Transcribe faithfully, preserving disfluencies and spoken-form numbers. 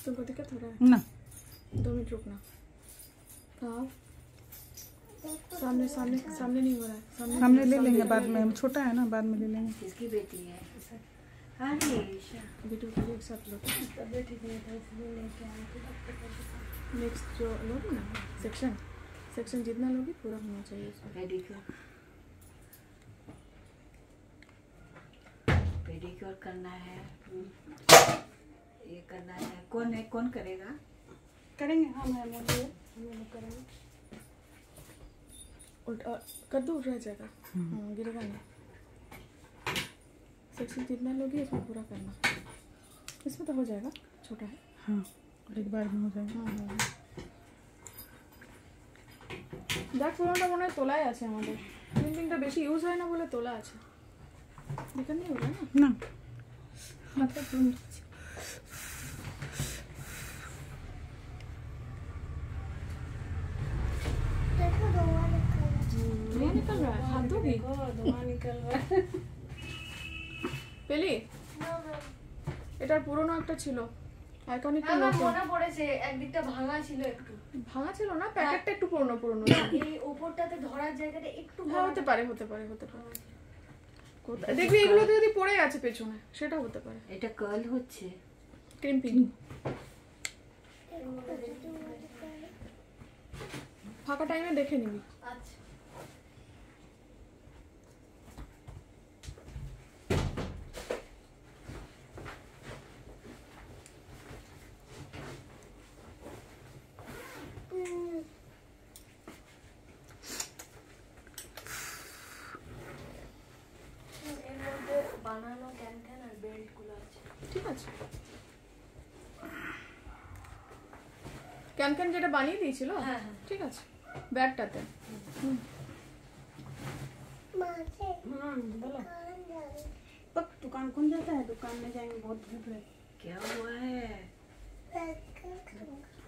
तुमको दिक्कत हो रहा है ना? दो मिनट रुकना। कहाँ? सामने सामने सामने नहीं हो रहा है। सामने सामने ले लेंगे बाद में, छोटा है ना, बाद में ले लेंगे। किसकी बेटी है? हाँ बेटू के लिए एक साथ लो। तबियत ठीक नहीं था इसलिए लेके आए थे डॉक्टर के पास। नेक्स्ट जो लोगी ना सेक्शन सेक्शन जितना लोगी पूरा होना चाहिए उसमें। पेडिक्योर पेडिक्योर करना है, ये करना है। कौन है, कौन करेगा? करेंगे हम है मोदी हम लोग करेंगे। उल्टा कर दो, रह जाएगा। हाँ गिरेगा नहीं। सेक्शन जितना लोगी इसमें पूरा करना। इसमें तो हो जाएगा, छोटा है। हाँ एक बार में हो जाएगा। हाँ हाँ দেখ পুরোটা মনে হয় তোলাই আছে আমাদের। প্রিন্টিংটা বেশি ইউজ হয় না বলে তোলা আছে। দেখেন নি ওটা না? না হাতটা প্রিন্ট আছে। देखो धुआं निकल रहा है। धुआं निकल रहा है, हाथ धोगी? धुआं निकल रहा है। পেলি ना ना এটার পুরনো একটা ছিল আইকনিক। আমার মনে পড়েছে একদিকটা ভাঙা ছিল, একটু ভাঙা ছিল না, প্যাকেটটা একটু পুরনো পুরনো। এই উপরটাতে ধরার জায়গাটা একটু হ্যাঁ হতে পারে হতে পারে হতে পারে। কোথায় দেখবি এগুলোতে যদি পড়ে আছে পেছনে, সেটা হতে পারে। এটা কার্ল হচ্ছে। ক্রিম্পিং ফাঁকা টাইমে দেখে নিবি। আচ্ছা বানানো ক্যান ক্যান আর বেল্ট গুলো আছে। ঠিক আছে ক্যান ক্যান যেটা বানিয়ে দিয়েছিল। হ্যাঁ হ্যাঁ ঠিক আছে ব্যাগটাতে। হুম माँ से हाँ बोलो। कहाँ जा रही है? पक दुकान कौन जाता है? दुकान में जाएंगे बहुत धूप है। क्या हुआ है? बैठ कर खाऊंगा।